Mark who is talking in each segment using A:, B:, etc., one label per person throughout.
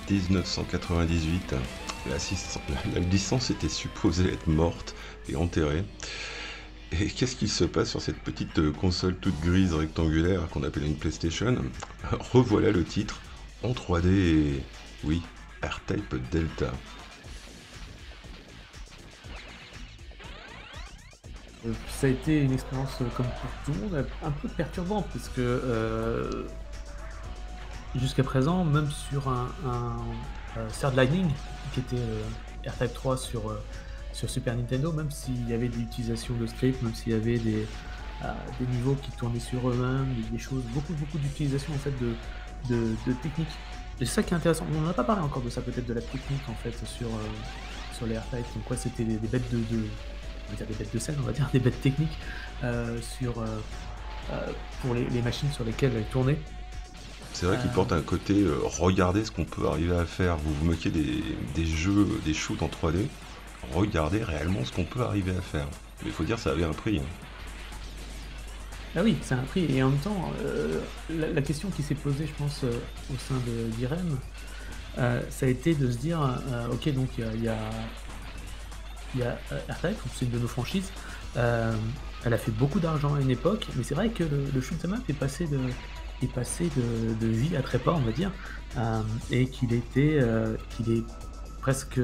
A: 1998. La licence était supposée être morte et enterrée. Et qu'est-ce qui se passe sur cette petite console toute grise rectangulaire qu'on appelle une PlayStation? Revoilà le titre en 3D et... oui, R-Type Delta.
B: Ça a été une expérience comme pour tout le monde, un peu perturbante, parce que jusqu'à présent, même sur un Third Lightning, qui était R-Type 3 sur Super Nintendo, même s'il y avait de l'utilisation de script, même s'il y avait des niveaux qui tournaient sur eux-mêmes, des choses, beaucoup d'utilisation en fait de techniques. Et c'est ça qui est intéressant. On n'en a pas parlé encore de ça, peut-être de la technique en fait sur les R-Type, donc quoi c'était des bêtes on va dire des bêtes de scène, on va dire des bêtes techniques pour les machines sur lesquelles elles tournaient.
A: C'est vrai qu'il porte un côté regardez ce qu'on peut arriver à faire. Vous vous moquez des jeux, des shoots en 3D. Regardez réellement ce qu'on peut arriver à faire. Mais il faut dire ça avait un prix.
B: Ah oui, c'est un prix. Et en même temps, la question qui s'est posée, je pense, au sein d'IREM, ça a été de se dire, ok, donc il y a R-Type, c'est une de nos franchises. Elle a fait beaucoup d'argent à une époque, mais c'est vrai que le shoot'em up est passé de vie à trépas, on va dire, et qu'il est presque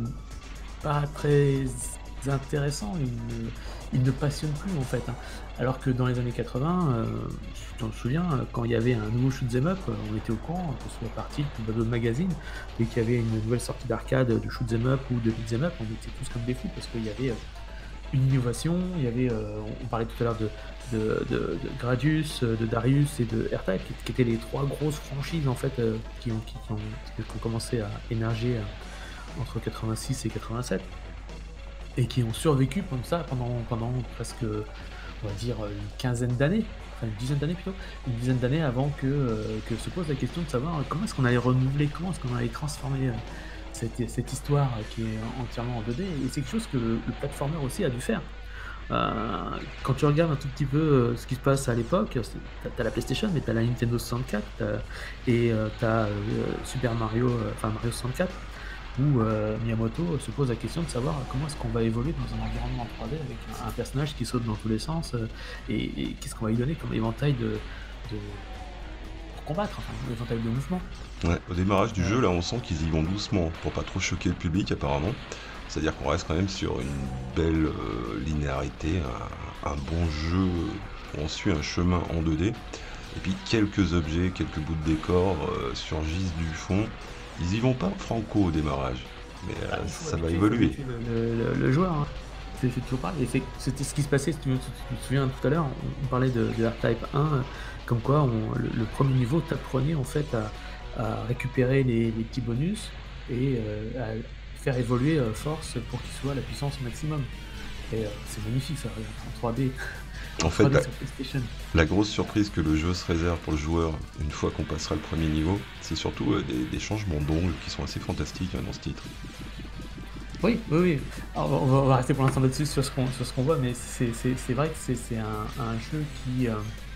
B: pas très intéressant, il ne passionne plus en fait, hein. Alors que dans les années 80, tu t'en souviens, quand il y avait un nouveau shoot'em up, on était au courant, que ce soit parti de Babylon Magazine, et qu'il y avait une nouvelle sortie d'arcade de shoot'em up ou de beat'em up, on était tous comme des fous parce qu'il y avait une innovation, il y avait, on parlait tout à l'heure de Gradius, de Darius et de R-Type, qui étaient les trois grosses franchises en fait qui ont commencé à émerger entre 86 et 87 et qui ont survécu comme ça pendant presque, on va dire, une quinzaine d'années, enfin une dizaine d'années plutôt, une dizaine d'années avant que se pose la question de savoir comment est-ce qu'on allait renouveler, comment est-ce qu'on allait transformer cette histoire qui est entièrement en 2D, et c'est quelque chose que le platformer aussi a dû faire. Quand tu regardes un tout petit peu ce qui se passe à l'époque, t'as la PlayStation, mais t'as la Nintendo 64, et t'as Super Mario, enfin Mario 64, où Miyamoto se pose la question de savoir comment est-ce qu'on va évoluer dans un environnement 3D avec un personnage qui saute dans tous les sens, et qu'est-ce qu'on va lui donner comme éventail pour combattre, enfin, éventail de mouvements.
A: Ouais, au démarrage du jeu, là, on sent qu'ils y vont doucement pour pas trop choquer le public, apparemment. C'est-à-dire qu'on reste quand même sur une belle linéarité, un bon jeu où on suit un chemin en 2D. Et puis quelques objets, quelques bouts de décor surgissent du fond. Ils y vont pas franco au démarrage, mais ça va évoluer.
B: Le joueur, hein. C'est toujours pareil. Et c'était ce qui se passait, si tu te souviens tout à l'heure, on parlait de R-Type 1, comme quoi le premier niveau t'apprenait en fait à récupérer les petits bonus et à faire évoluer Force pour qu'il soit à la puissance maximum. Et c'est magnifique ça, en 3D.
A: En fait,
B: 3D sur PlayStation.
A: la grosse surprise que le jeu se réserve pour le joueur une fois qu'on passera le premier niveau, c'est surtout des changements d'ongles qui sont assez fantastiques dans ce titre.
B: Oui. Alors, on va rester pour l'instant là-dessus sur ce qu'on voit, mais c'est vrai que c'est un jeu qui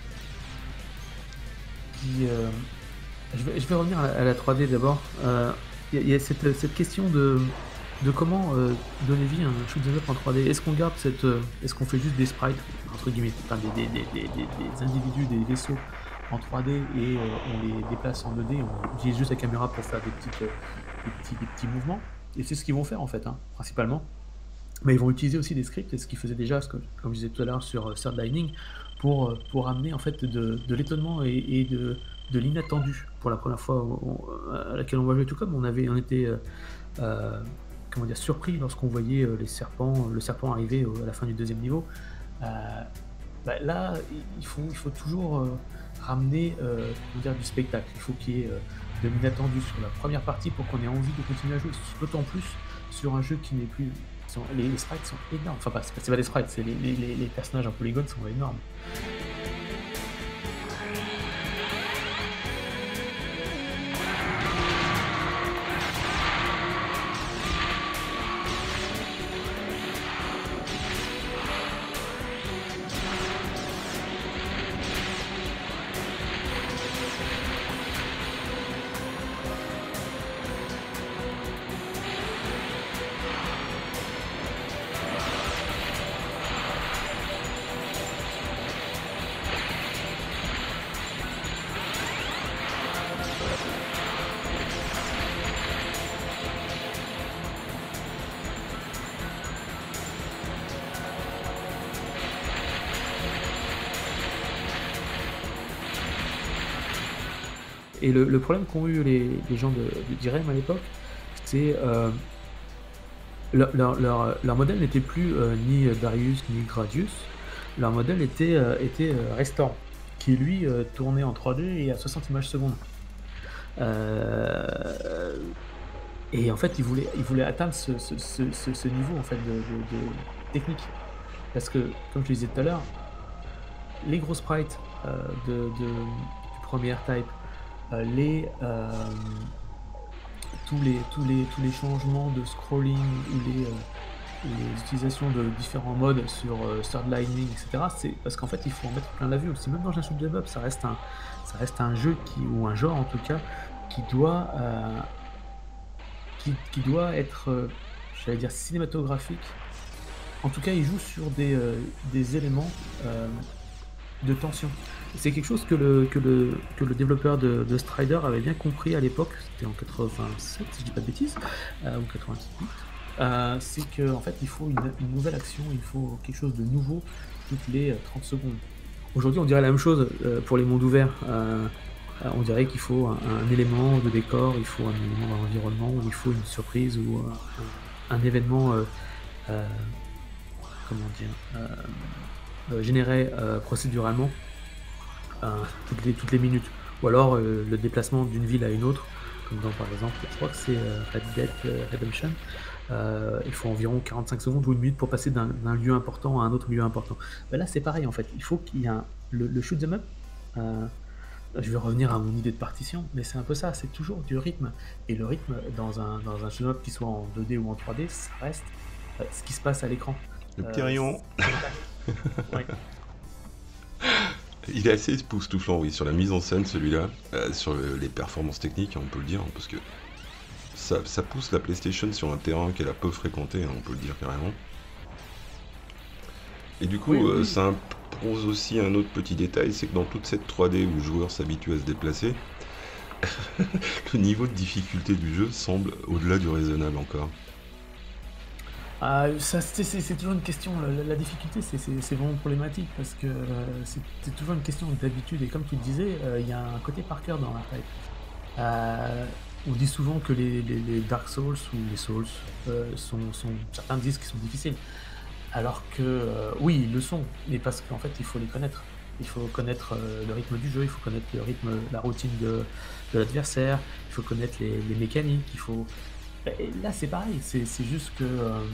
B: je vais revenir à la 3D d'abord. Il y a cette question de comment donner vie à un shoot'em up en 3D. Est-ce qu'on garde est-ce qu'on fait juste des sprites entre guillemets, enfin des individus, des vaisseaux en 3D, et on les déplace en 2D, on utilise juste la caméra pour faire des petits mouvements, et c'est ce qu'ils vont faire en fait, hein, principalement. Mais ils vont utiliser aussi des scripts, et ce qu'ils faisaient déjà, comme je disais tout à l'heure sur Third Lightning, pour amener en fait de l'étonnement et de l'inattendu pour la première fois à laquelle on va jouer. Tout comme on était comment dire, surpris lorsqu'on voyait le serpent arriver à la fin du deuxième niveau. Là, il faut toujours ramener comment dire, du spectacle. Il faut qu'il y ait de l'inattendu sur la première partie pour qu'on ait envie de continuer à jouer. D'autant plus sur un jeu qui n'est plus... Les sprites sont énormes. Enfin, c'est pas des sprites, c'est les personnages en polygone sont énormes. Et le problème qu'ont eu les gens d'Irem à l'époque, c'est leur modèle n'était plus ni Darius ni Gradius. Leur modèle était Restore, qui lui tournait en 3D et à 60 images secondes. Euh, et en fait, ils voulaient atteindre ce niveau en fait de technique. Parce que, comme je le disais tout à l'heure, les gros sprites du premier R-Type, tous les changements de scrolling ou les utilisations de différents modes sur Third Lightning, etc. C'est parce qu'en fait, il faut en mettre plein la vue aussi. Même dans un shoot 'em up, ça reste un jeu ou un genre en tout cas, qui doit être, j'allais dire, cinématographique. En tout cas, il joue sur des éléments de tension. C'est quelque chose que le développeur de Strider avait bien compris à l'époque, c'était en 87 si je dis pas de bêtises, ou 88. C'est qu'en fait il faut une nouvelle action, il faut quelque chose de nouveau toutes les 30 secondes. Aujourd'hui on dirait la même chose pour les mondes ouverts. On dirait qu'il faut un élément de décor, il faut un élément d'environnement, ou il faut une surprise, ou un événement euh, comment dire, généré procéduralement toutes les minutes. Ou alors le déplacement d'une ville à une autre, comme dans par exemple, je crois que c'est Red Dead Redemption. Il faut environ 45 secondes ou une minute pour passer d'un lieu important à un autre lieu important. Ben là c'est pareil en fait, il faut qu'il y ait le shoot 'em up. euh, je vais revenir à mon idée de partition, mais c'est un peu ça, c'est toujours du rythme. Et le rythme dans un shoot 'em up qui soit en 2D ou en 3D, ça reste ce qui se passe à l'écran.
A: Le petit rayon.
B: Ouais.
A: Il est assez époustouflant, oui, sur la mise en scène, celui-là, sur les performances techniques, hein, on peut le dire, hein, parce que ça pousse la PlayStation sur un terrain qu'elle a peu fréquenté, hein, on peut le dire carrément. Et du coup,
B: Oui, oui.
A: ça impose aussi un autre petit détail, c'est que dans toute cette 3D où le joueur s'habitue à se déplacer, le niveau de difficulté du jeu semble au-delà du raisonnable encore.
B: Ça, c'est toujours une question. La difficulté, c'est vraiment problématique parce que c'est toujours une question d'habitude. Et comme tu le disais, il y a un côté par cœur dans la type. On dit souvent que les Dark Souls ou les Souls certains disent qu'ils sont difficiles. Alors que oui, ils le sont, mais parce qu'en fait, il faut les connaître. Il faut connaître le rythme du jeu, il faut connaître le rythme, la routine de l'adversaire, il faut connaître les mécaniques, il faut. Et là, c'est pareil, c'est juste que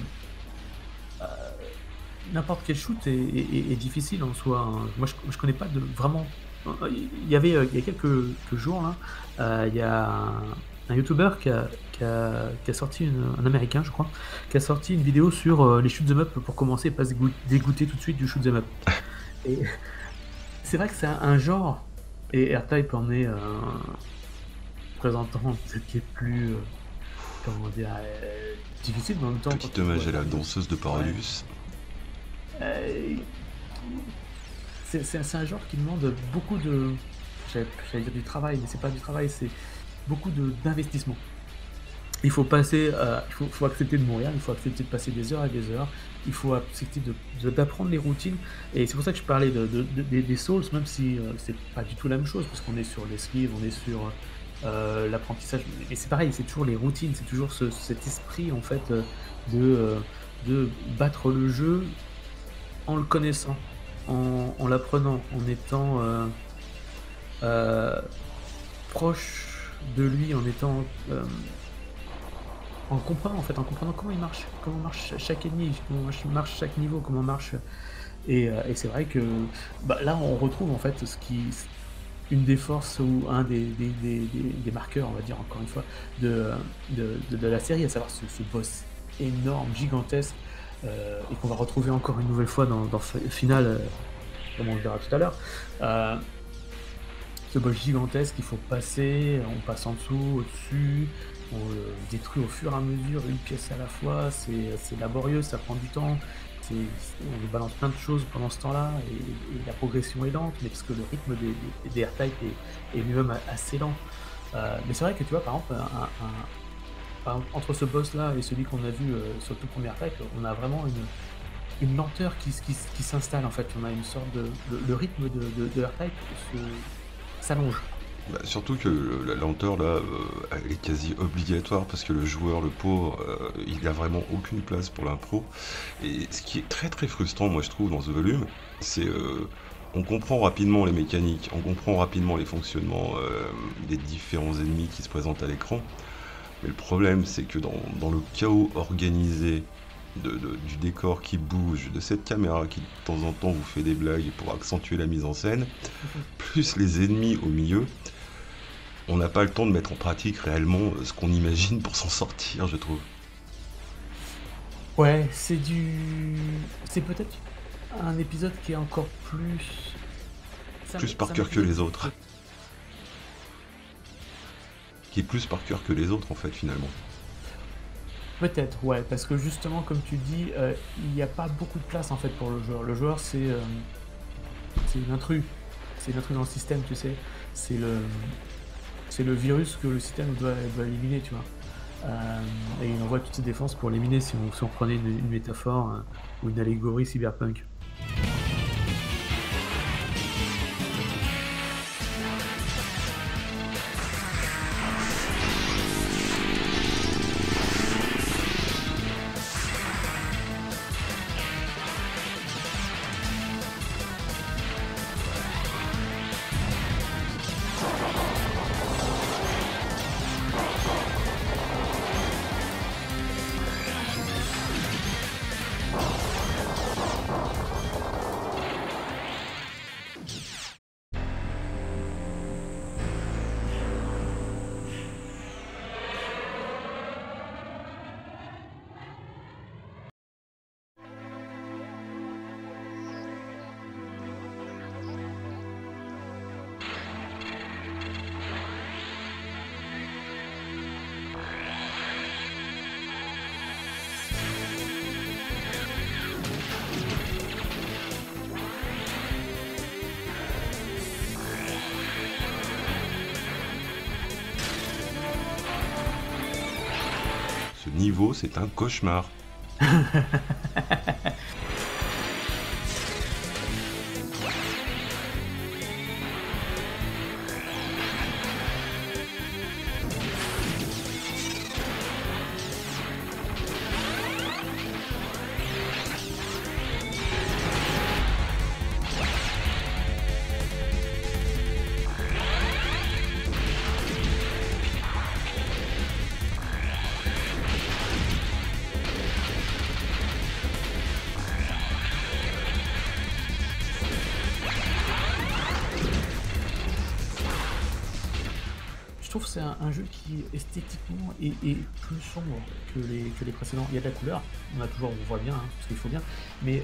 B: n'importe quel shoot est difficile en soi, hein. Moi, je connais pas de vraiment. Il y a quelques jours là, il y a un YouTuber qui a sorti un Américain, je crois, qui a sorti une vidéo sur les shoot 'em up pour commencer et pas se dégoûter tout de suite du shoot 'em up. Et c'est vrai que c'est un genre, et R-Type en est un représentant peut-être qui est plus, comment dire, difficile, mais en même temps, quand
A: Petit
B: tu joues
A: hommage
B: à
A: à la
B: Darius,
A: danseuse de
B: ouais,
A: Parodius.
B: euh, c'est un genre qui demande beaucoup de, j'allais dire du travail, mais c'est pas du travail, c'est beaucoup d'investissement. Il faut accepter de mourir, il faut accepter de passer des heures et des heures, il faut accepter d'apprendre les routines. Et c'est pour ça que je parlais des Souls, même si c'est pas du tout la même chose, parce qu'on est sur l'esquive, on est sur l'apprentissage. Mais c'est pareil, c'est toujours les routines, c'est toujours cet esprit en fait de, euh, de battre le jeu en le connaissant, en l'apprenant, en étant euh, proche de lui, en comprenant en fait, en comprenant comment marche chaque ennemi, comment marche chaque niveau, comment marche. Et c'est vrai que bah, là on retrouve en fait une des forces ou un des marqueurs, on va dire encore une fois, de la série, à savoir ce boss énorme, gigantesque, et qu'on va retrouver encore une nouvelle fois dans Final, comme on le verra tout à l'heure. Euh, Ce boss gigantesque, il faut passer, on passe en dessous, au-dessus, on le détruit au fur et à mesure, une pièce à la fois, c'est laborieux, ça prend du temps, on nous balance plein de choses pendant ce temps-là, et la progression est lente, mais parce que le rythme des R-Type est lui-même assez lent. Mais c'est vrai que tu vois, par exemple, entre ce boss-là et celui qu'on a vu sur le tout premier R-Type, on a vraiment une lenteur qui s'installe en fait. On a une sorte de. Le rythme de R-Type s'allonge.
A: Bah, surtout que la lenteur là, elle est quasi obligatoire parce que le joueur, le pauvre, il a vraiment aucune place pour l'impro. Et ce qui est très très frustrant, moi je trouve, dans ce volume, c'est on comprend rapidement les mécaniques, on comprend rapidement les fonctionnements des différents ennemis qui se présentent à l'écran. Mais le problème, c'est que dans le chaos organisé du décor qui bouge, de cette caméra qui de temps en temps vous fait des blagues pour accentuer la mise en scène, plus les ennemis au milieu, on n'a pas le temps de mettre en pratique réellement ce qu'on imagine pour s'en sortir, je trouve.
B: Ouais, c'est peut-être un épisode qui est encore plus.
A: Plus par
B: C'est un
A: cœur que
B: épisode
A: les autres. Qui est plus par cœur que les autres en fait finalement.
B: Peut-être, ouais, parce que justement, comme tu dis, il n'y a pas beaucoup de place en fait pour le joueur. Le joueur, c'est une intrus. C'est une intrus dans le système, tu sais. C'est le, c'est le virus que le système doit éliminer, tu vois. Et il envoie toutes ses défenses pour l'éliminer si on prenait une métaphore ou une allégorie cyberpunk.
A: Ce niveau, c'est un cauchemar. Je trouve que c'est un jeu qui esthétiquement est plus sombre que les précédents. Il y a de la couleur, on voit bien, hein, parce qu'il faut bien, mais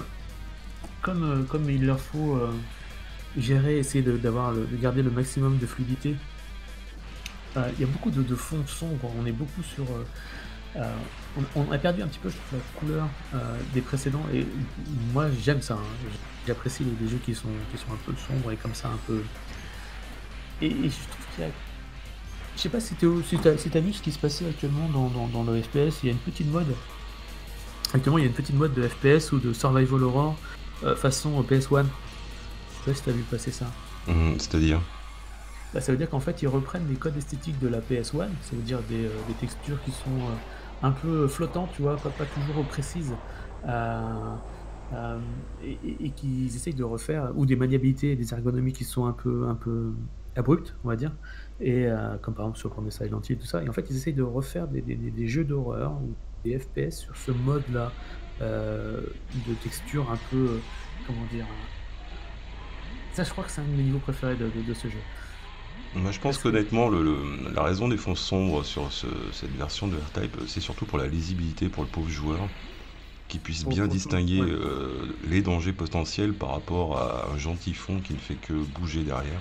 A: comme il leur faut gérer, essayer de garder le maximum de fluidité, il y a beaucoup de fonds sombres, on est beaucoup sur. Euh, on a perdu un petit peu, je trouve, la couleur des précédents, et moi j'aime ça, hein. J'apprécie les jeux qui sont un peu sombres et comme ça un peu. Et je trouve qu'il y a. Je sais pas si t'as vu ce qui se passait actuellement dans le FPS. Il y a une petite mode. Actuellement, il y a une petite mode de FPS ou de Survival Horror façon PS1. Je sais pas si t'as vu passer ça. C'est-à-dire.
B: Bah, ça veut dire qu'en fait, ils reprennent les codes esthétiques de la PS1. Ça veut dire des textures qui sont un peu flottantes, tu vois, pas toujours précises. Euh, euh, et qu'ils essayent de refaire, ou des maniabilités et des ergonomies qui sont un peu abruptes, on va dire, et comme par exemple sur le premier Silent Hill, tout ça. Et en fait, ils essayent de refaire des jeux d'horreur ou des FPS sur ce mode-là de texture un peu, comment dire. Ça, je crois que c'est un de mes niveaux préférés de ce jeu.
A: Moi, je pense
B: Parce que,
A: qu'honnêtement, la raison des fonds sombres sur cette version de R-Type, c'est surtout pour la lisibilité pour le pauvre joueur, qui puisse bien distinguer
B: ouais.
A: les dangers potentiels par rapport à un gentil fond qui ne fait que bouger derrière.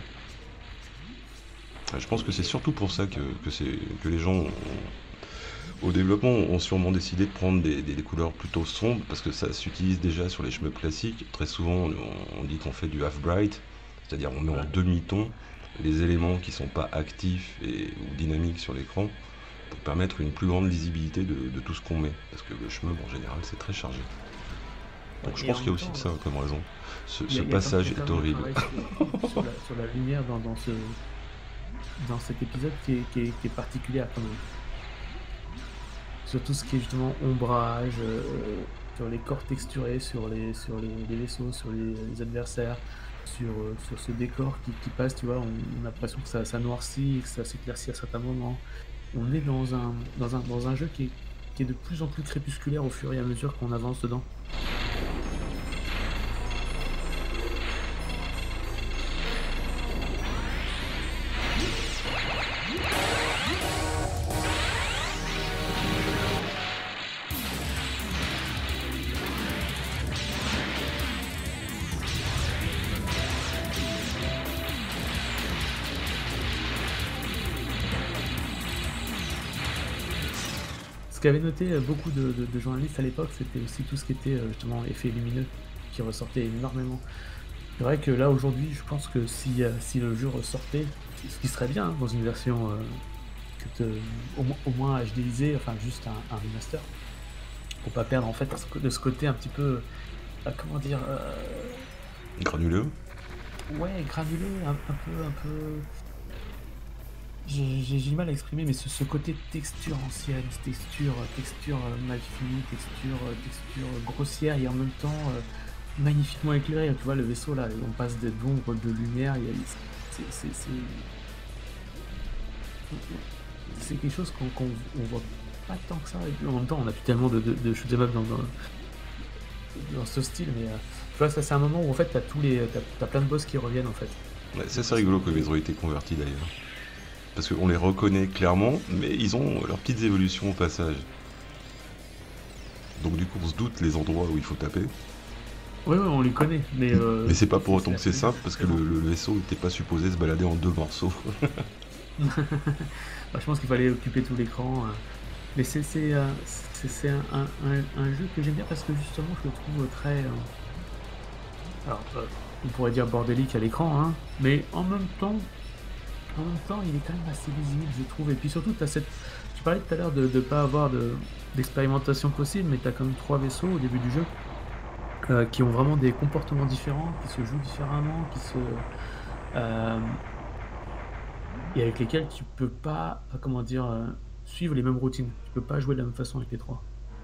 A: Je pense que c'est surtout pour ça que les gens au développement ont sûrement décidé de prendre des couleurs plutôt sombres parce que ça s'utilise déjà sur les shmups classiques. Très souvent, on dit qu'on fait du half-bright, c'est-à-dire on met en
B: Ouais.
A: demi-ton les éléments qui sont pas actifs ou dynamiques sur l'écran pour permettre une plus grande lisibilité de tout ce qu'on met. Parce que le shmup en général c'est très chargé.
B: Ouais,
A: Donc je
B: et
A: pense
B: en
A: qu'il y a
B: même
A: aussi
B: temps,
A: de ça comme raison.
B: il
A: Ce
B: y a
A: passage
B: quand
A: est
B: même un
A: horrible.
B: travail sur la lumière dans ce. dans cet épisode qui est particulière quand même. Sur tout ce qui est justement ombrage, sur les corps texturés, sur les vaisseaux, sur les adversaires, sur ce décor qui passe, tu vois, on a l'impression que ça noircit et que ça s'éclaircit à certains moments. On est dans un jeu qui est de plus en plus crépusculaire au fur et à mesure qu'on avance dedans. Ce qu'avaient noté beaucoup de journalistes à l'époque, c'était aussi tout ce qui était justement effets lumineux qui ressortait énormément. C'est vrai que là aujourd'hui, je pense que si le jeu ressortait, ce qui serait bien hein, dans une version au moins HDisée, enfin juste un remaster, pour pas perdre en fait de ce côté un petit peu, comment dire,
A: Granuleux.
B: ouais, granulé, un peu. J'ai du mal à exprimer, mais ce côté texture ancienne, texture mal finie, texture grossière et en même temps magnifiquement éclairée. Tu vois, le vaisseau là, on passe d'ombre, de lumière, c'est quelque chose qu'on voit pas tant que ça. Et en même temps, on a plus tellement de shoot'em up dans ce style, mais tu vois, ça c'est un moment où en fait t'as plein de boss qui reviennent en fait.
A: Ouais, c'est assez rigolo qu'ils ont été convertis d'ailleurs. Parce qu'on les reconnaît clairement, mais ils ont leurs petites évolutions au passage. Donc du coup on se doute les endroits où il faut taper.
B: Ouais, on les connaît, mais
A: Mais c'est pas pour autant que c'est
B: assez
A: simple, parce que le vaisseau n'était pas supposé se balader en deux morceaux.
B: Bah, je pense qu'il fallait occuper tout l'écran. Mais c'est un jeu que j'aime bien parce que justement je le trouve très. Alors, on pourrait dire bordélique à l'écran, hein, mais en même temps, il est quand même assez lisible, je trouve. Et puis surtout, tu parlais tout à l'heure de ne pas avoir d'expérimentation possible, mais tu as quand même 3 vaisseaux au début du jeu qui ont vraiment des comportements différents, qui se jouent différemment, euh, et avec lesquels tu peux pas, comment dire, suivre les mêmes routines. Tu peux pas jouer de la même façon avec les trois.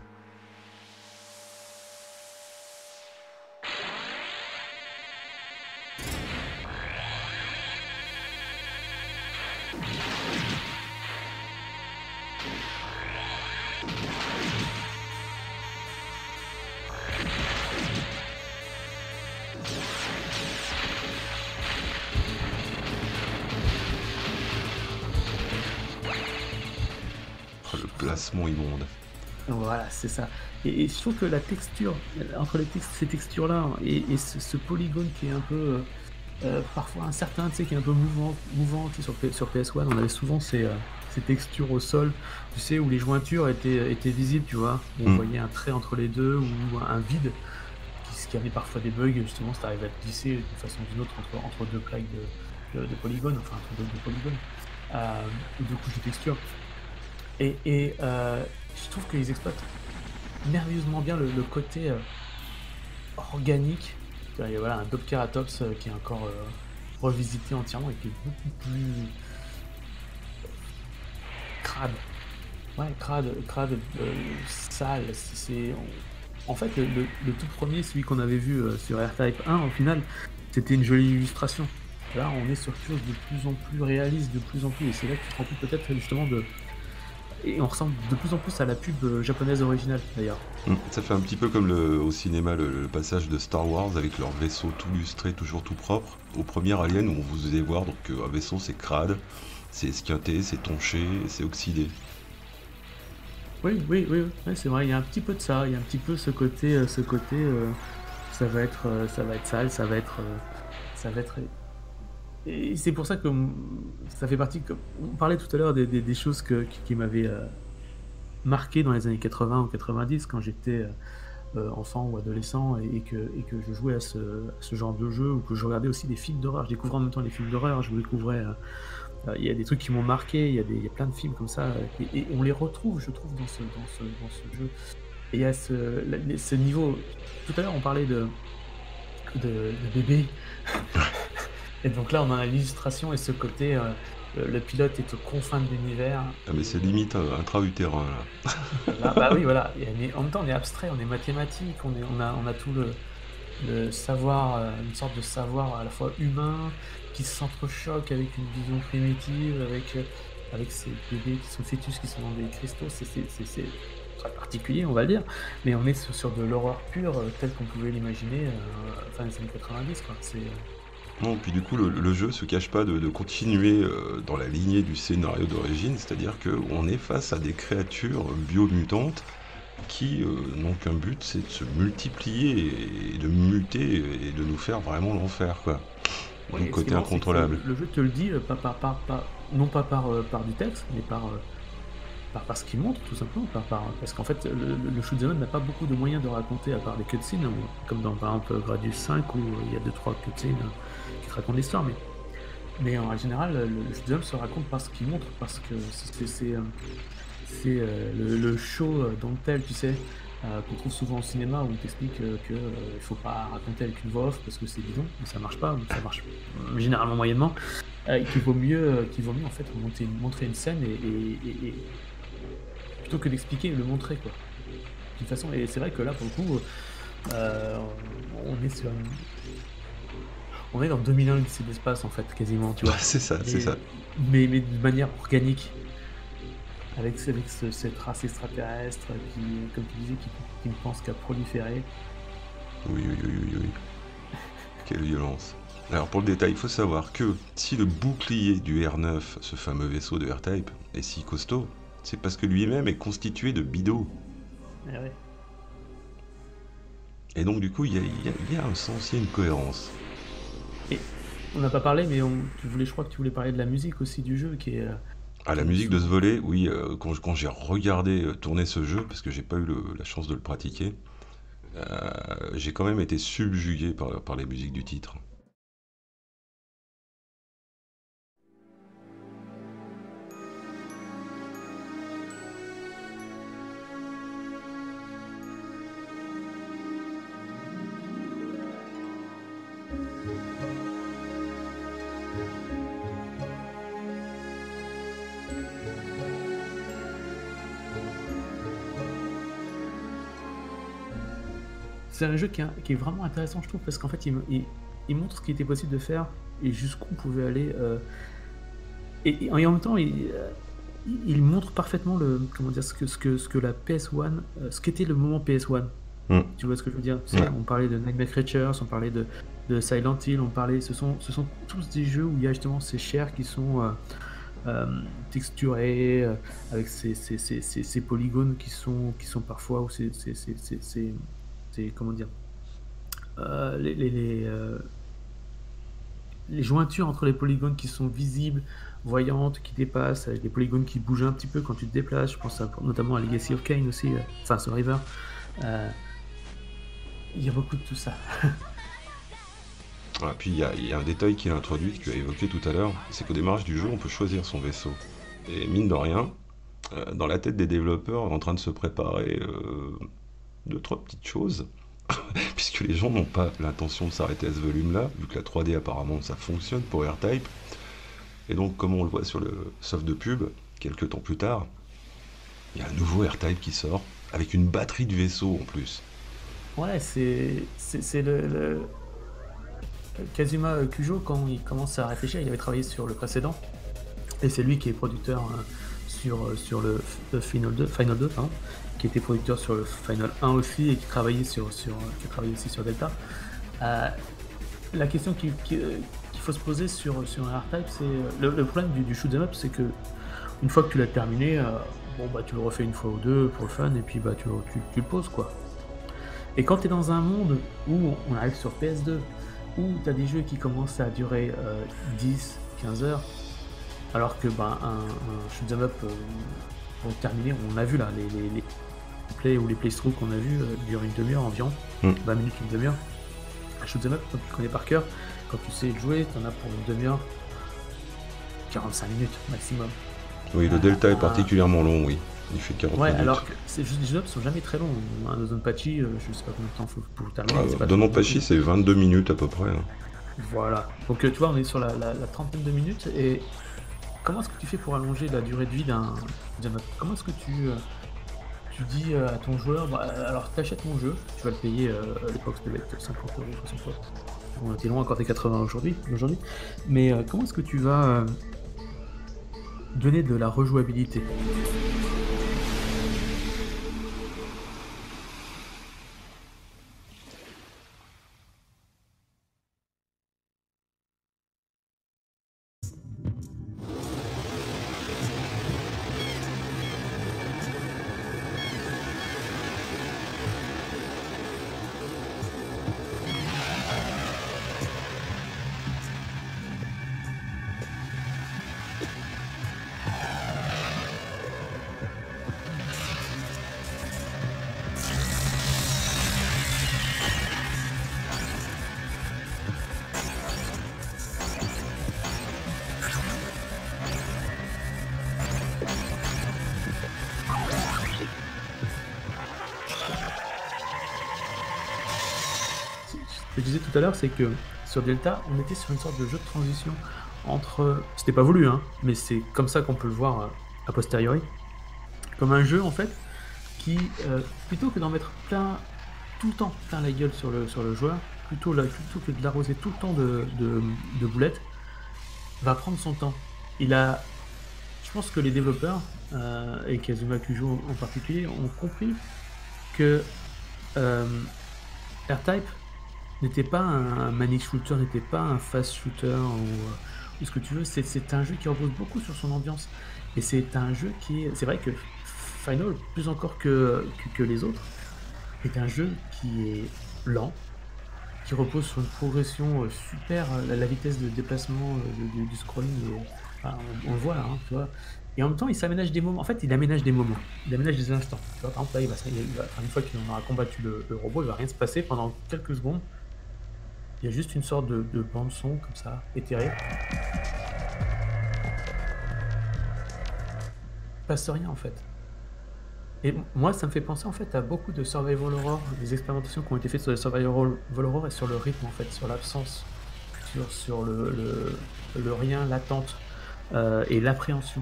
A: Oh, le placement immonde.
B: Donc voilà, c'est ça. Et je trouve que la texture, entre ces textures-là et ce polygone qui est un peu, parfois incertain, tu sais, qui est un peu mouvant tu sais, sur PS1, on avait souvent ces textures au sol, tu sais, où les jointures étaient visibles, tu vois, où on
A: Mm.
B: voyait un trait entre les deux ou un vide, ce qui avait parfois des bugs, justement, ça arrive à te glisser d'une façon ou d'une autre entre deux plaques de polygones, enfin entre deux polygones, ou deux couches de texture. Et je trouve qu'ils exploitent merveilleusement bien le côté organique. Il y a voilà, un Dopkeratops qui est encore revisité entièrement et qui est beaucoup plus crade. Ouais, crade, sale. En fait, le tout premier, celui qu'on avait vu sur R-Type 1, au final, c'était une jolie illustration. Là, on est sur quelque chose de plus en plus réaliste, de plus en plus, et c'est là que tu te rends compte peut-être justement de. Et on ressemble de plus en plus à la pub japonaise originale, d'ailleurs.
A: Ça fait un petit peu comme au cinéma le passage de Star Wars avec leur vaisseau tout lustré, toujours tout propre. Au premier Alien où on vous faisait voir donc un vaisseau c'est crade, c'est esquinté, c'est tonché, c'est oxydé.
B: Oui, ouais, c'est vrai, il y a un petit peu de ça, il y a un petit peu ce côté, ça va être sale, ça va être. Et c'est pour ça que ça fait partie. On parlait tout à l'heure des choses qui m'avaient marqué dans les années 80 ou 90 quand j'étais enfant ou adolescent et que je jouais à ce genre de jeu ou que je regardais aussi des films d'horreur. Je découvrais en même temps les films d'horreur, je découvrais. Il y a des trucs qui m'ont marqué, il y a plein de films comme ça et on les retrouve, je trouve, dans ce jeu. Et il y a ce niveau. Tout à l'heure, on parlait de bébé. Et donc là, on a l'illustration et ce côté, le pilote est aux confins de l'univers.
A: Ah, mais c'est limite intra-utérin, là.
B: Là, bah oui, voilà. Mais en même temps, on est abstrait, on est mathématique, on a tout le savoir, une sorte de savoir à la fois humain qui s'entrechoque avec une vision primitive, avec ces bébés qui sont fœtus, qui sont dans des cristaux. C'est très particulier, on va dire, mais on est sur de l'horreur pure, telle qu'on pouvait l'imaginer fin des années 90, quoi.
A: Non, puis du coup, le jeu se cache pas de continuer dans la lignée du scénario d'origine, c'est-à-dire qu'on est face à des créatures biomutantes qui n'ont qu'un but, c'est de se multiplier et de muter et de nous faire vraiment l'enfer, quoi.
B: Oui,
A: Donc
B: et ce qui est
A: côté
B: marrant, c'est que
A: incontrôlable.
B: le jeu te le dit, non pas par du texte, mais par ce qu'il montre, tout simplement. Parce qu'en fait, le shoot'em up n'a pas beaucoup de moyens de raconter à part des cutscenes, comme dans par exemple Gradius 5 où il y a 2-3 cutscenes qui te racontent l'histoire. Mais en général, le shoot'em up se raconte par ce qu'il montre, parce que c'est le show don't tell, tu sais, qu'on trouve souvent au cinéma où on t'explique qu'il ne faut pas raconter avec une voix off parce que c'est bidon, mais ça marche pas, ou ça marche généralement moyennement. Qu'il vaut mieux en fait montrer une scène et plutôt que d'expliquer, le montrer quoi. D'une façon, et c'est vrai que là pour le coup, euh, on est sur on est dans 2001 lycée d'espace en fait quasiment, tu vois.
A: C'est ça, c'est
B: Et-
A: ça.
B: mais de manière organique, avec cette race extraterrestre qui, comme tu disais, qui ne pense qu'à proliférer.
A: Oui, oui, oui, oui, oui. Quelle violence. Alors pour le détail, il faut savoir que si le bouclier du R9, ce fameux vaisseau de R-Type, est si costaud, c'est parce que lui-même est constitué de bidots.
B: Eh ouais.
A: Et donc du coup, il y a un sens, il y a une cohérence.
B: Et on n'a pas parlé, mais je crois que tu voulais parler de la musique aussi du jeu,
A: Ah, la
B: qui est
A: musique de ce
B: souvent.
A: volet, oui, quand j'ai regardé tourner ce jeu, parce que j'ai pas eu la chance de le pratiquer, j'ai quand même été subjugué par les musiques du titre.
B: C'est un jeu qui est vraiment intéressant, je trouve, parce qu'en fait, il montre ce qui était possible de faire et jusqu'où on pouvait aller. Et en même temps, il montre parfaitement comment dire, ce que la PS1, ce qu'était le moment PS1.
A: Hmm.
B: Tu vois ce que je veux dire? Tu sais,
A: Ouais.
B: on parlait de Nightmare Creatures, on parlait de Silent Hill, ce sont tous des jeux où il y a justement ces chairs qui sont texturés, avec ces polygones qui sont parfois, ou comment dire, les jointures entre les polygones qui sont visibles, voyantes, qui dépassent, avec les polygones qui bougent un petit peu quand tu te déplaces. Je pense notamment à Legacy of Kain aussi, enfin Survivor. Euh, il y a beaucoup de tout ça.
A: Ah, puis il y a un détail qu'il a introduit, que tu as évoqué tout à l'heure, c'est qu'au démarrage du jeu, on peut choisir son vaisseau. Et mine de rien, dans la tête des développeurs, en train de se préparer deux, trois petites choses, puisque les gens n'ont pas l'intention de s'arrêter à ce volume-là, vu que la 3D apparemment ça fonctionne pour R-Type. Et donc, comme on le voit sur le soft de pub, quelques temps plus tard, il y a un nouveau R-Type qui sort, avec une batterie de vaisseau en plus.
B: Ouais, c'est Kazuma Kujo, quand il commence à réfléchir, il avait travaillé sur le précédent, et c'est lui qui est producteur sur le Final 2, pardon, qui était producteur sur le Final 1 aussi, et qui qui a travaillé aussi sur Delta. Euh, la question qu'il faut se poser sur un R-Type, c'est le problème du shoot 'em up, c'est que une fois que tu l'as terminé, bon bah tu le refais une fois ou deux pour le fun, et puis bah tu le poses quoi. Et quand tu es dans un monde où on arrive sur PS2, où tu as des jeux qui commencent à durer 10, 15 heures, alors que bah, un shoot'em up, pour terminer, on a vu là, les plays ou les playthroughs qu'on a vu durent une demi-heure environ,
A: Hmm.
B: 20 minutes, une demi-heure. Un shoot'em up, quand tu le connais par cœur, quand tu sais le jouer, tu en as pour une demi-heure, 45 minutes maximum.
A: Oui, le
B: Un-
A: Delta est
B: un-
A: particulièrement long, oui. Il fait 40
B: Ouais,
A: minutes.
B: alors que ces shoot'em up sont jamais très longs. Un Donpachi, je sais pas combien de temps faut pour terminer, mais c'est pas trop long.
A: Dononpachi, c'est 22 minutes à peu près, hein.
B: Voilà. Donc, tu vois, on est sur la trentaine de minutes et comment est-ce que tu fais pour allonger la durée de vie d'un autre? Comment est-ce que tu dis, à ton joueur: «Bah, alors tu mon jeu, tu vas le payer», à l'époque, ça devait être 50 €, 60 €. On était loin encore des 80 aujourd'hui. Mais, comment est-ce que tu vas, donner de la rejouabilité? Ce que je disais tout à l'heure, c'est que sur Delta, on était sur une sorte de jeu de transition entre, c'était pas voulu, hein, mais c'est comme ça qu'on peut le voir, a posteriori, comme un jeu en fait qui, plutôt que d'en mettre plein tout le temps plein la gueule sur le joueur, plutôt que de l'arroser tout le temps de boulettes, va prendre son temps. Il a Je pense que les développeurs, et Kazuma Kujo en particulier, ont compris que, hem, R-Type n'était pas un manic shooter, n'était pas un fast shooter ou ce que tu veux. C'est un jeu qui repose beaucoup sur son ambiance et c'est un jeu qui est, c'est vrai que Final, plus encore que les autres, est un jeu qui est lent, qui repose sur une progression, super, la vitesse de déplacement, du scrolling est, enfin, on le voit là, hein, tu vois? Et en même temps, il s'aménage des moments. En fait, il aménage des moments, il aménage des instants. Tu vois? Par exemple, là, enfin, une fois qu'on aura combattu le robot, il va rien se passer pendant quelques secondes. Il y a juste une sorte de bande son comme ça, éthérée. Il passe rien, en fait. Et moi, ça me fait penser, en fait, à beaucoup de survival horror, des expérimentations qui ont été faites sur le survival horror et sur le rythme, en fait, sur l'absence, sur le rien, l'attente, et l'appréhension.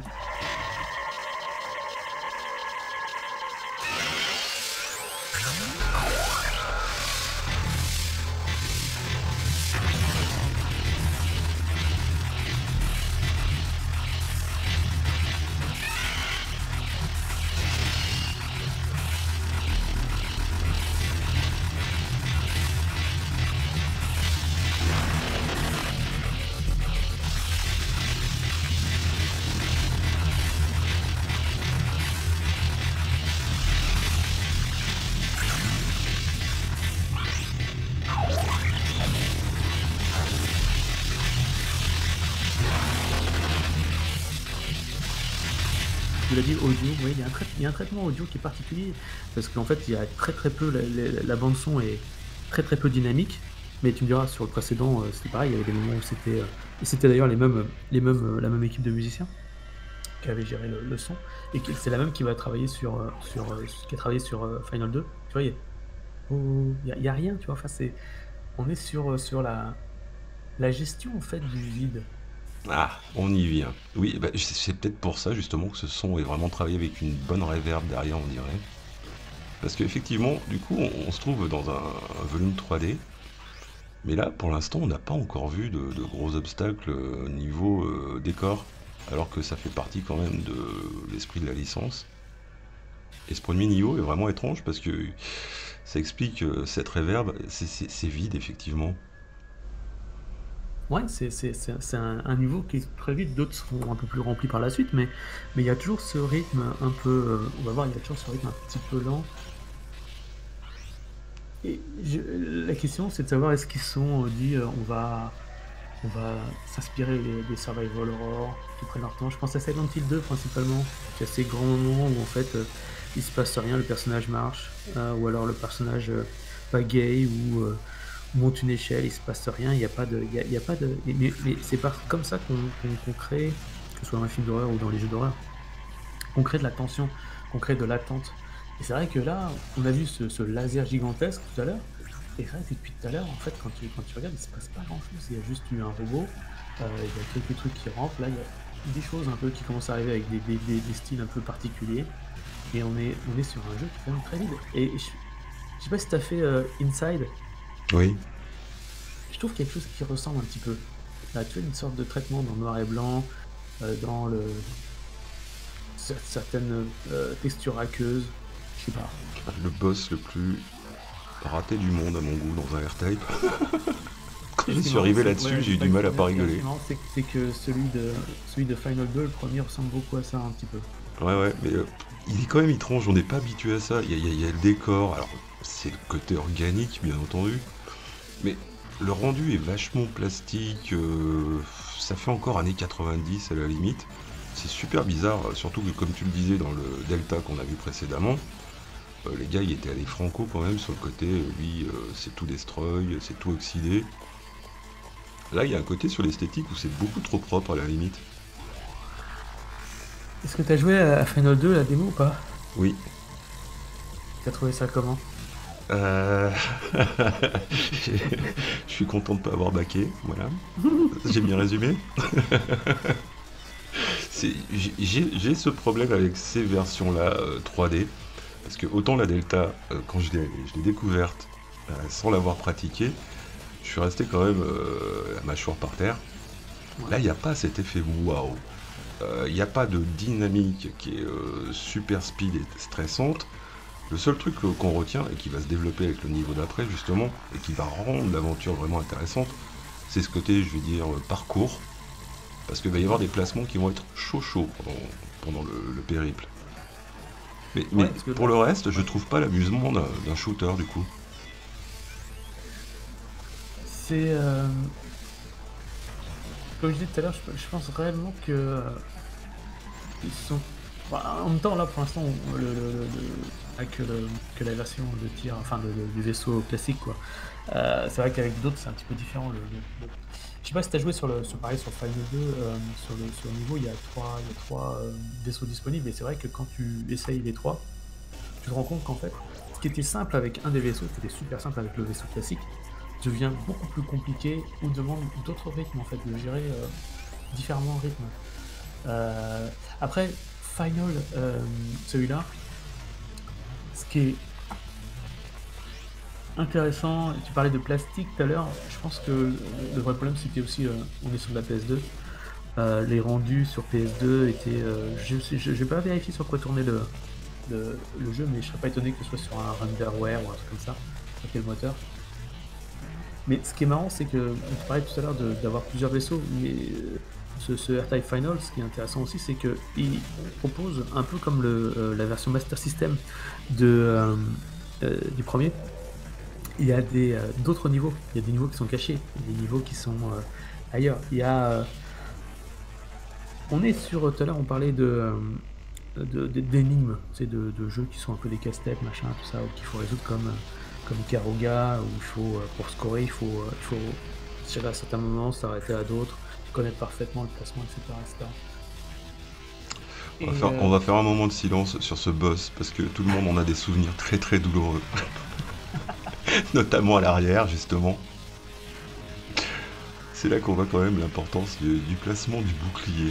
B: Tu l'as dit, audio, oui, il y a un traitement audio qui est particulier, parce qu'en fait, il y a très peu, la bande son est très peu dynamique, mais tu me diras, sur le précédent, c'était pareil, il y avait des moments où et c'était d'ailleurs la même équipe de musiciens qui avait géré le son, et c'est la même qui va travailler qui a travaillé sur Final 2. Tu vois, il y a rien, tu vois, enfin, on est sur la gestion, en fait, du vide.
A: Ah, on y vient. Oui, bah, c'est peut-être pour ça justement que ce son est vraiment travaillé avec une bonne reverb derrière, on dirait. Parce qu'effectivement, du coup, on se trouve dans un volume 3D, mais là, pour l'instant, on n'a pas encore vu de gros obstacles niveau décor, alors que ça fait partie quand même de l'esprit de la licence. Et ce premier niveau est vraiment étrange parce que ça explique cette reverb, c'est vide effectivement.
B: Ouais, c'est un niveau qui est très vite, d'autres seront un peu plus remplis par la suite, mais il y a toujours ce rythme un peu, on va voir, il y a toujours ce rythme un petit peu lent. Et la question, c'est de savoir est-ce qu'ils se sont dit, on va s'inspirer des survival horror, qui prennent leur temps. Je pense à Silent Hill 2 principalement, qui a ces grands moments où en fait, il se passe rien, le personnage marche, ou alors le personnage, bagaye ou monte une échelle, il se passe rien, il y a pas de, il y a pas de, mais c'est pas comme ça qu'on crée, que ce soit dans un film d'horreur ou dans les jeux d'horreur, qu'on crée de la tension, qu'on crée de l'attente. Et c'est vrai que là, on a vu ce laser gigantesque tout à l'heure, Et c'est vrai que depuis tout à l'heure, en fait, quand tu regardes, il se passe pas grand-chose. Il y a juste eu un robot, il y a quelques trucs qui rentrent. Là, il y a des choses un peu qui commencent à arriver avec des styles un peu particuliers. Et on est sur un jeu qui est quand même très vide. Et je sais pas si t'as fait Inside.
A: Oui.
B: Je trouve quelque chose qui ressemble un petit peu. Là, tu as une sorte de traitement dans noir et blanc, dans certaines textures aqueuses. Je sais pas.
A: Le boss le plus raté du monde à mon goût dans un R-Type. Quand je
B: Ce qui est
A: suis
B: marrant,
A: arrivé
B: c'est
A: là-dessus,
B: ouais,
A: j'ai
B: c'est
A: eu
B: pas
A: du
B: que
A: mal
B: c'est
A: à pas
B: ce qui
A: rigoler.
B: est marrant, c'est que celui de Final 2, le premier, ressemble beaucoup à ça un petit peu.
A: Ouais, ouais, mais il est quand même étrange, on n'est pas habitué à ça. Il y a le décor, alors c'est le côté organique, bien entendu, mais le rendu est vachement plastique, ça fait encore années 90 à la limite. C'est super bizarre, surtout que comme tu le disais dans le Delta qu'on a vu précédemment, les gars ils étaient allés franco quand même sur le côté, oui, c'est tout destroy, c'est tout oxydé. Là il y a un côté sur l'esthétique où c'est beaucoup trop propre à la limite.
B: Est-ce que t'as joué à Final 2, la démo ou pas?
A: Oui.
B: T'as trouvé ça comment?
A: Euh... Je suis content de pas avoir baqué, voilà. J'ai bien résumé. J'ai ce problème avec ces versions-là 3D, parce que autant la Delta, quand je l'ai découverte sans l'avoir pratiquée, je suis resté quand même la mâchoire par terre.
B: Ouais.
A: Là, il n'y a pas cet effet waouh. Il n'y a pas de dynamique qui est super speed et stressante. Le seul truc qu'on retient et qui va se développer avec le niveau d'après justement et qui va rendre l'aventure vraiment intéressante, c'est ce côté, je vais dire, parcours. Parce qu'il va y avoir des placements qui vont être chauds pendant le périple. Mais
B: Ouais, parce que
A: pour le reste, je
B: ouais.
A: trouve pas l'amusement d'un shooter du coup.
B: C'est comme je disais tout à l'heure, je pense réellement que ils sont. Bah, en même temps, là, pour l'instant, avec que la version de tir, enfin du vaisseau classique, quoi. C'est vrai qu'avec d'autres, c'est un petit peu différent. Je sais pas si t'as joué pareil, sur Final 2, sur le niveau, il y a trois vaisseaux disponibles, et c'est vrai que quand tu essayes les trois, tu te rends compte qu'en fait, ce qui était simple avec un des vaisseaux, ce qui était super simple avec le vaisseau classique, devient beaucoup plus compliqué ou demande d'autres rythmes, en fait, de gérer différemment le rythme. Euh, Après, Final, celui-là, ce qui est intéressant, tu parlais de plastique tout à l'heure, je pense que le vrai problème c'était aussi, on est sur de la PS2, les rendus sur PS2 étaient, je vais pas vérifier sur quoi tourner le jeu, mais je serais pas étonné que ce soit sur un renderware ou un truc comme ça, sur quel moteur. Mais ce qui est marrant, c'est que on parlait tout à l'heure d'avoir plusieurs vaisseaux, mais ce R-Type Final, ce qui est intéressant aussi, c'est qu'il propose un peu comme la version Master System du premier. Il y a d'autres niveaux. Il y a des niveaux qui sont cachés, il y a des niveaux qui sont ailleurs. On est sur. Tout à l'heure, on parlait d'énigmes, c'est de jeux qui sont un peu des casse-têtes, machin, tout ça, qu'il faut résoudre comme Ikaruga, où il faut, pour scorer, il faut tirer à certains moments, s'arrêter à d'autres, connaître parfaitement le placement, etc. etc. Et
A: On va faire un moment de silence sur ce boss parce que tout le monde en a des souvenirs très très douloureux. Notamment à l'arrière justement. C'est là qu'on voit quand même l'importance du placement du bouclier.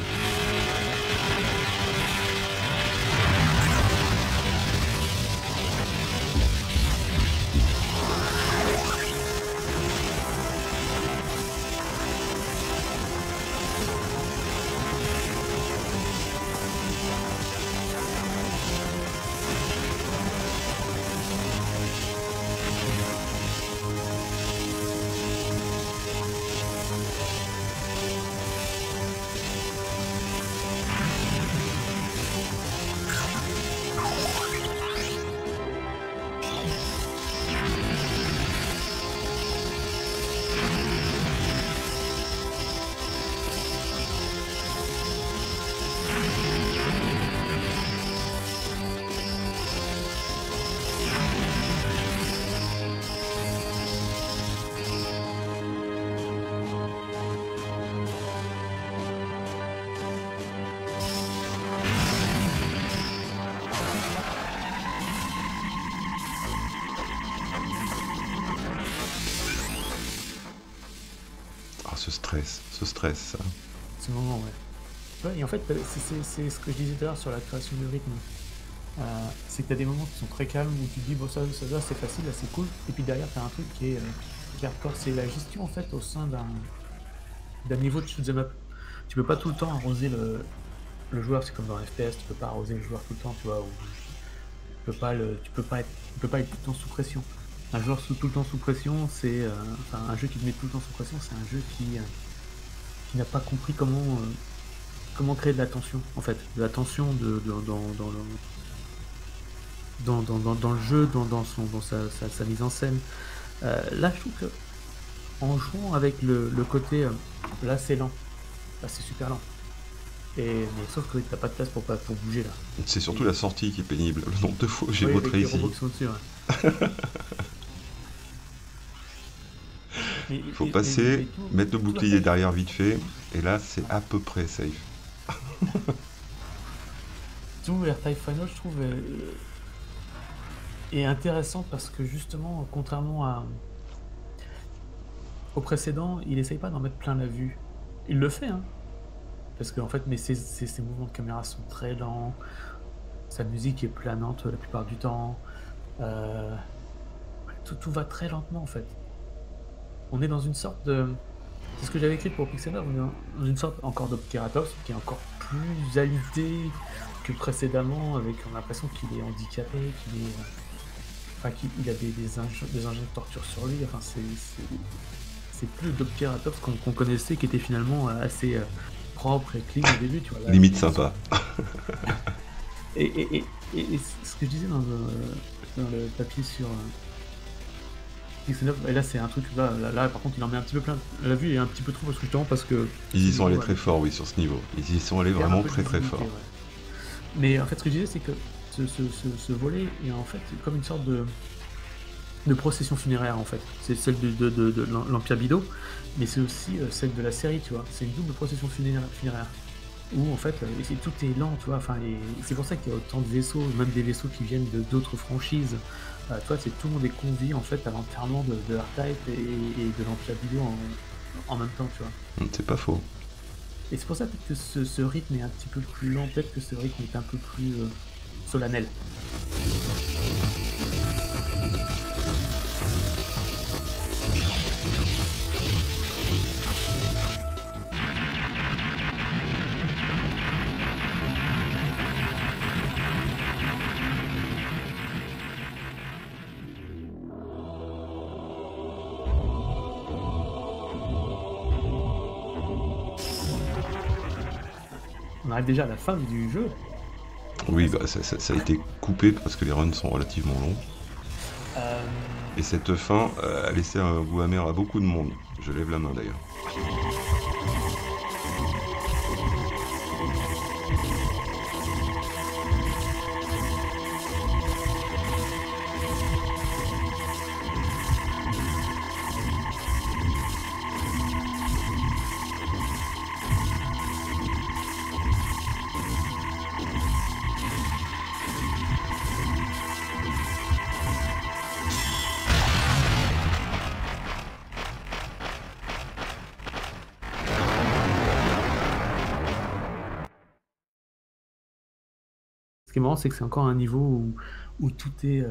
A: ce stress, ça.
B: ce moment, ouais. Ouais, et en fait, c'est ce que je disais tout à l'heure sur la création de rythme. C'est que t'as des moments qui sont très calmes où tu te dis, bon, ça va, c'est facile, là, c'est cool. Et puis derrière, t'as un truc qui est hardcore. C'est la gestion, en fait, au sein d'un niveau de shoot'em up. Tu peux pas tout le temps arroser le joueur, c'est comme dans FPS, tu peux pas arroser le joueur tout le temps, tu vois. Tu peux pas être tout le temps sous pression. Un joueur tout le temps sous pression, enfin, un jeu qui te met tout le temps sous pression, c'est un jeu qui n'a pas compris comment créer de la tension, en fait. De la tension dans le jeu, dans sa mise en scène. Là, je trouve que en jouant avec le côté, là c'est lent, là c'est super lent. Mais sauf que t'as pas de place pour bouger là.
A: C'est surtout la sortie qui est pénible. Le nombre de fois que j'ai
B: Oui,
A: vautré
B: avec les
A: ici.
B: robots qui sont dessus, ouais.
A: Il faut passer, mettre le bouclier derrière vite fait, et là c'est à peu près safe.
B: Tout AirType Final, je trouve, est intéressant parce que justement, contrairement au précédent, il essaye pas d'en mettre plein la vue. Il le fait, hein. Parce que en fait, mais ses mouvements de caméra sont très lents. Sa musique est planante la plupart du temps. Tout va très lentement en fait. On est dans une sorte de... C'est ce que j'avais écrit pour Pixelmon, on est dans une sorte encore d'Opkeratops qui est encore plus alité que précédemment, avec on a l'impression qu'il est handicapé, qu'il a des engins de torture sur lui. Enfin, c'est plus l'Opkeratops qu'on connaissait, qui était finalement assez propre et clean au début, tu vois. Là,
A: limite sympa.
B: Et ce que je disais dans le papier sur Pixel, et là c'est un truc, là par contre il en met un petit peu plein la vue, est un petit peu trop parce que
A: Ils y sont allés très fort, oui, sur ce niveau. Ils y sont allés vraiment très fort.
B: Ouais. Mais en fait ce que je disais c'est que ce volet est en fait comme une sorte de procession funéraire en fait. C'est celle de l'Empire Bido, mais c'est aussi celle de la série, tu vois. C'est une double procession funéraire. Où en fait tout est lent, tu vois. Enfin, c'est pour ça qu'il y a autant de vaisseaux, même des vaisseaux qui viennent d'autres franchises. Tu vois, tout le monde est convié en fait à l'enterrement de R-Type et de l'Empire Bido en même temps, tu vois.
A: C'est pas faux.
B: Et c'est pour ça peut-être que ce rythme est un petit peu plus lent, peut-être que ce rythme est un peu plus solennel. On arrive déjà à la fin du jeu.
A: Oui, bah, ça a été coupé parce que les runs sont relativement longs. Et cette fin a laissé un goût amer à beaucoup de monde. Je lève la main d'ailleurs.
B: Ce qui est marrant, c'est que c'est encore un niveau où tout est,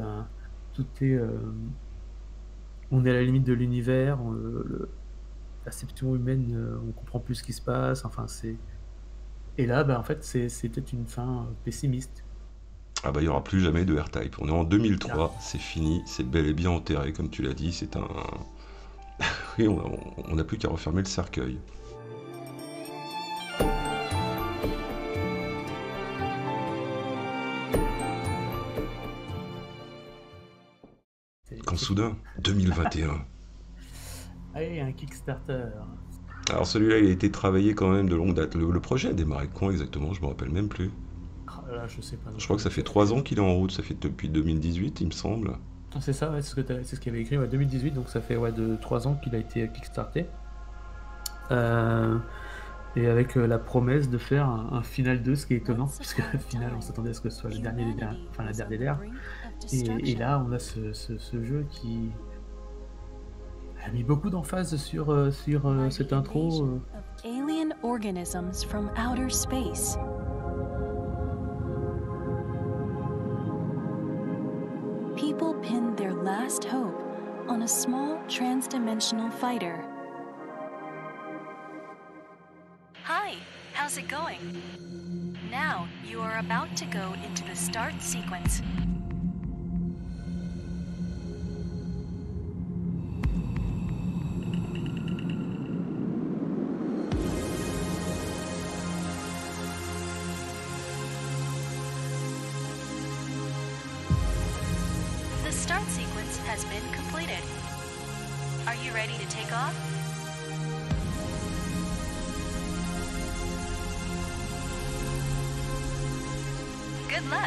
B: on est à la limite de l'univers, la perception humaine, on comprend plus ce qui se passe. Enfin, et là, bah, en fait, c'est peut-être une fin pessimiste.
A: Ah bah il n'y aura plus jamais de R-Type. On est en 2003, c'est fini, c'est bel et bien enterré, comme tu l'as dit, c'est un... Oui, on n'a plus qu'à refermer le cercueil. Quand soudain, 2021.
B: Allez, un Kickstarter.
A: Alors celui-là, il a été travaillé quand même de longue date. Le projet a démarré quand exactement? Je me rappelle même plus.
B: Là, je sais pas.
A: Je crois que ça fait 3 ans qu'il est en route, ça fait depuis 2018, il me semble.
B: C'est ça, ouais, c'est ce qu'il avait écrit, ouais, 2018, donc ça fait de 3 ans qu'il a été kickstarté. Et avec la promesse de faire un Final 2, ce qui est étonnant, puisque au final on s'attendait à ce que ce soit le dernier des derniers, enfin la dernière d'ère. Et là on a ce jeu qui a mis beaucoup d'emphase sur
C: Are the
B: cette intro.
C: invasion of alien organisms from outer space. People pinned their last hope on a small transdimensional fighter. Hi, how's it going? Now you are about to go into the start sequence. The start sequence has been completed. Are you ready to take off? Good luck.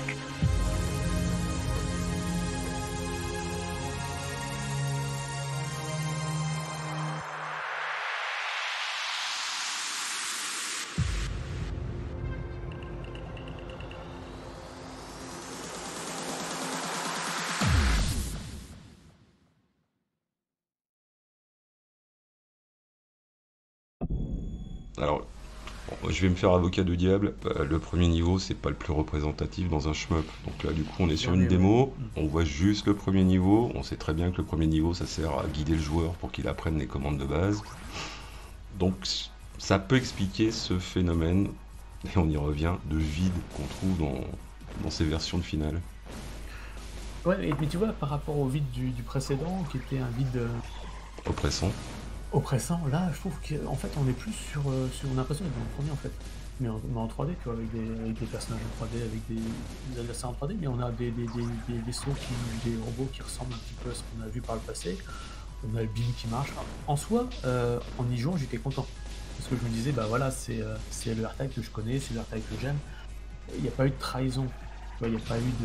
A: Alors, bon, je vais me faire avocat du diable. Le premier niveau, c'est pas le plus représentatif dans un shmup. Donc là, du coup, on est sur une
B: Jamais, ouais.
A: démo. On voit juste le premier niveau. On sait très bien que le premier niveau, ça sert à guider le joueur pour qu'il apprenne les commandes de base. Donc, ça peut expliquer ce phénomène, et on y revient, de vide qu'on trouve dans ces versions de finale.
B: Ouais, mais tu vois, par rapport au vide du précédent, qui était un vide
A: Oppressant.
B: oppressant, là, je trouve qu'en fait, on est plus sur on a l'impression d'être dans le premier, en fait. Mais en 3D, tu vois, avec des personnages en 3D, avec des adversaires en 3D, mais on a des vaisseaux, des robots qui ressemblent un petit peu à ce qu'on a vu par le passé. On a le beam qui marche. En soi, en y jouant, j'étais content. Parce que je me disais, bah voilà, c'est le R-Type que je connais, c'est le R-Type que j'aime. Il n'y a pas eu de trahison. Tu vois, il n'y a pas eu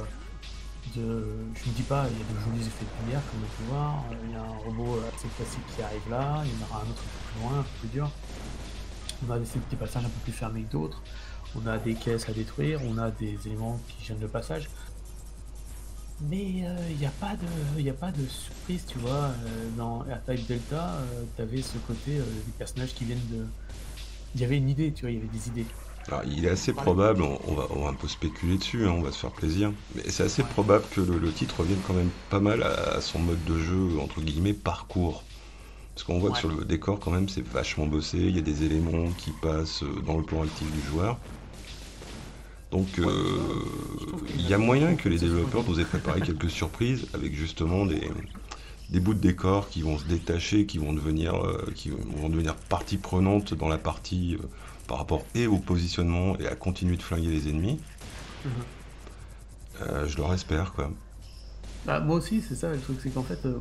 B: je ne dis pas, il y a de jolis effets de lumière, comme on peut voir. Il y a un robot assez classique qui arrive là, il y en aura un autre un peu plus loin, un peu plus dur. On a des petits passages un peu plus fermés que d'autres. On a des caisses à détruire, on a des éléments qui gênent le passage. Mais il n'y a pas de surprise, tu vois. Dans R-Type Delta, tu avais ce côté des personnages qui viennent de. Il y avait une idée, tu vois, il y avait des idées.
A: Alors, il est assez
B: Parler.
A: probable, on va un peu spéculer dessus, hein, on va se faire plaisir, mais c'est assez
B: Ouais.
A: probable que le titre revienne quand même pas mal à son mode de jeu, entre guillemets, parcours. Parce qu'on voit que
B: Ouais.
A: sur le décor, quand même, c'est vachement bossé, il y a des éléments qui passent dans le plan actif du joueur. Donc,
B: Ouais, tu vois, je trouve qu'il
A: il
B: y a
A: y a moyen que
B: beaucoup de
A: les
B: choses qui ont
A: développeurs
B: été.
A: nous aient préparé quelques surprises avec justement des bouts de décor qui vont se détacher, qui vont devenir partie prenante dans la partie par rapport et au positionnement et à continuer de flinguer les ennemis.
B: Mhm.
A: Je leur espère, quoi.
B: Bah, moi aussi, c'est ça, le truc, c'est qu'en fait,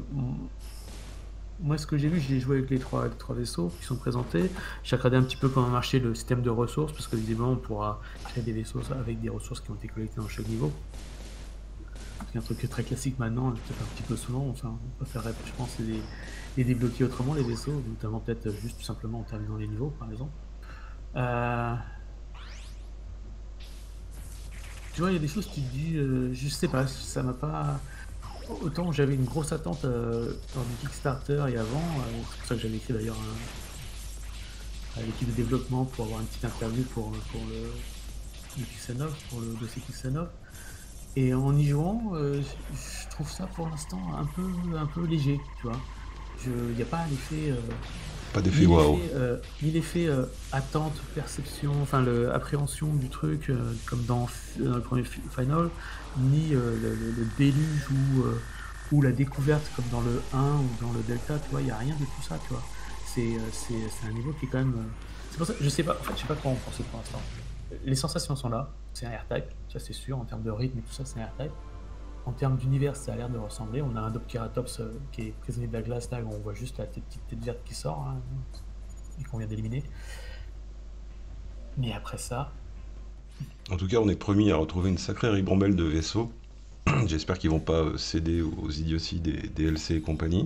B: moi, ce que j'ai vu, j'ai joué avec les trois vaisseaux qui sont présentés. J'ai regardé un petit peu comment marchait le système de ressources, parce que visiblement, on pourra créer des vaisseaux avec des ressources qui ont été collectées dans chaque niveau. C'est un truc très classique maintenant, peut-être un petit peu souvent. Enfin, on peut faire, je pense, les débloquer autrement, les vaisseaux, notamment peut-être juste tout simplement en terminant les niveaux, par exemple. Euh, Tu vois, il y a des choses, tu te dis, je sais pas, ça m'a pas. Autant j'avais une grosse attente lors du Kickstarter et avant, c'est pour ça que j'avais écrit d'ailleurs à l'équipe de développement pour avoir une petite interview pour le Kixanov, pour le dossier Kixanov. Et en y jouant, je trouve ça pour l'instant un peu léger, tu vois. Il n'y a pas l'effet,
A: Pas d'effet waouh.
B: ni l'effet attente, perception, enfin appréhension du truc, comme dans le premier Final, ni le déluge ou la découverte comme dans le 1 ou dans le Delta, tu vois, il n'y a rien de tout ça, tu vois. C'est un niveau qui est quand même. C'est pour ça, je sais pas, en fait, je sais pas quoi en penser pour l'instant. Les sensations sont là, c'est un R-Type, ça c'est sûr, en termes de rythme et tout ça, c'est un R-Type. En termes d'univers, ça a l'air de ressembler. On a un Dockeratops qui est prisonnier de la glace là, où on voit juste la petite tête verte qui sort hein, et qu'on vient d'éliminer. Mais après ça,
A: En tout cas, on est promis à retrouver une sacrée ribambelle de vaisseaux. J'espère qu'ils vont pas céder aux idioties des DLC et compagnie.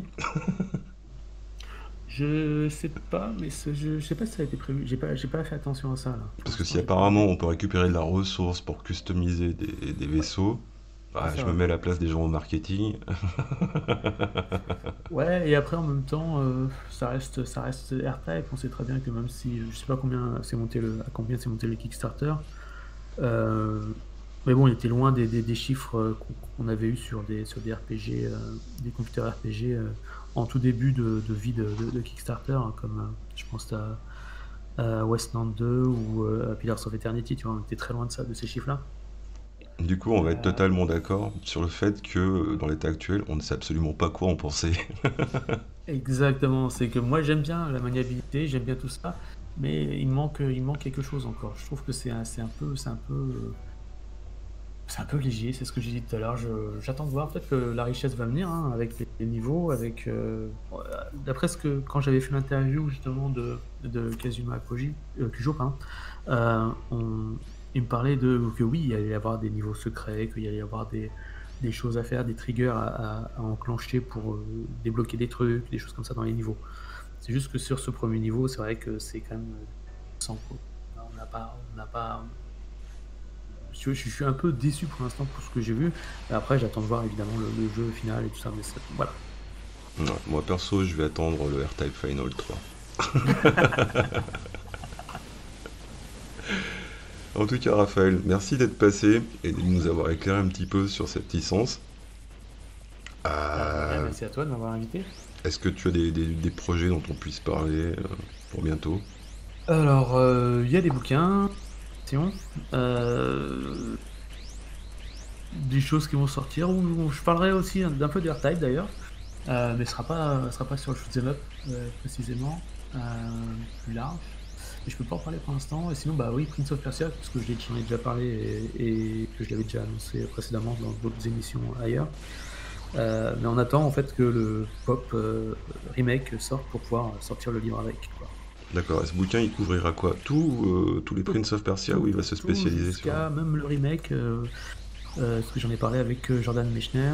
B: je sais pas, mais je sais pas si ça a été prévu. J'ai pas fait attention à ça là. Pour
A: Parce que
B: l'instant,
A: si
B: j'ai pas
A: apparemment
B: regardé.
A: on peut récupérer de la ressource pour customiser des vaisseaux,
B: Ça,
A: Ah,
B: c'est
A: je me
B: vrai.
A: mets à la place des gens au marketing.
B: Ouais, et après en même temps, ça reste AirType. On sait très bien que même si je sais pas à combien c'est monté le Kickstarter, euh, mais bon, il était loin des chiffres qu'on avait eu sur des RPG, des computers RPG en tout début de vie de Kickstarter, hein, comme je pense à Westland 2 ou Pillars of Eternity. Tu vois, on était très loin de ça, de ces chiffres-là.
A: Du coup, on va être
B: Euh,
A: totalement d'accord sur le fait que dans l'état actuel, on ne sait absolument pas quoi en penser.
B: Exactement, c'est que moi j'aime bien la maniabilité, j'aime bien tout ça, mais il manque quelque chose encore. Je trouve que c'est un peu léger, c'est ce que j'ai dit tout à l'heure. J'attends de voir, peut-être que la richesse va venir hein, avec les niveaux, avec d'après ce que quand j'avais fait l'interview justement de Kazuma Kujo, pardon, il me parlait de que oui, il allait y avoir des niveaux secrets, qu'il allait y avoir des choses à faire, des triggers à enclencher pour débloquer des trucs, des choses comme ça dans les niveaux. C'est juste que sur ce premier niveau, c'est vrai que c'est quand même sans quoi. On n'a pas. Je suis un peu déçu pour l'instant pour ce que j'ai vu. Et après, j'attends de voir évidemment le jeu final et tout ça, mais voilà.
A: Ouais, moi perso, je vais attendre le R-Type Final 3. En tout cas, Raphaël, merci d'être passé et de nous avoir éclairé un petit peu sur cette licence.
B: De rien,
A: Euh,
B: merci à toi de m'avoir invité.
A: Est-ce que tu as des projets dont on puisse parler pour bientôt?
B: Alors, il y a des bouquins, sinon, euh, des choses qui vont sortir, où je parlerai aussi d'un peu de R-Type d'ailleurs, mais ce sera pas sur le shoot'em up précisément, plus large. Mais je peux pas en parler pour l'instant. Et sinon, bah oui, Prince of Persia, parce que j'en ai déjà parlé et que je l'avais déjà annoncé précédemment dans d'autres émissions ailleurs. Mais on attend en fait que le Pop remake sorte pour pouvoir sortir le livre avec, quoi.
A: D'accord, et ce bouquin il couvrira quoi? Tous les
B: Tout,
A: Prince of Persia ou il va se
B: tout
A: spécialiser sur un...
B: jusqu'à même le remake, parce que j'en ai parlé avec Jordan Mechner,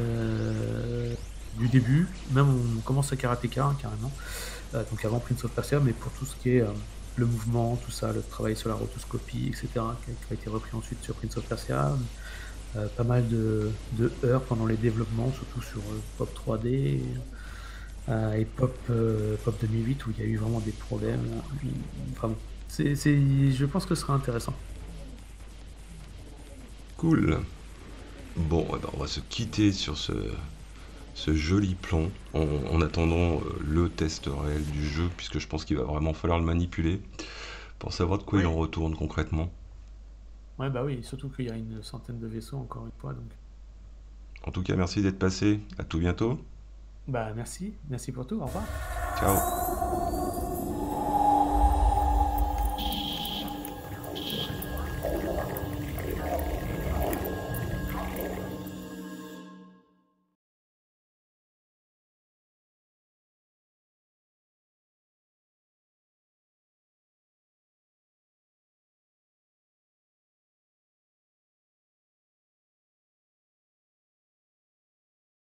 B: du début, même on commence à Karateka hein, carrément, donc avant Prince of Persia, mais pour tout ce qui est le mouvement, tout ça, le travail sur la rotoscopie, etc., qui a été repris ensuite sur Prince of Persia, pas mal de heurts pendant les développements, surtout sur Pop 3D et Pop 2008 où il y a eu vraiment des problèmes. Enfin bon, je pense que ce sera intéressant.
A: Cool. Bon, eh ben, on va se quitter sur ce joli plan en attendant le test réel du jeu, puisque je pense qu'il va vraiment falloir le manipuler pour savoir de quoi il
B: Oui.
A: en retourne concrètement.
B: Ouais, bah oui, surtout qu'il y a une centaine de vaisseaux encore une fois, donc.
A: En tout cas, merci d'être passé. À tout bientôt.
B: Bah merci, merci pour tout, au revoir.
A: Ciao.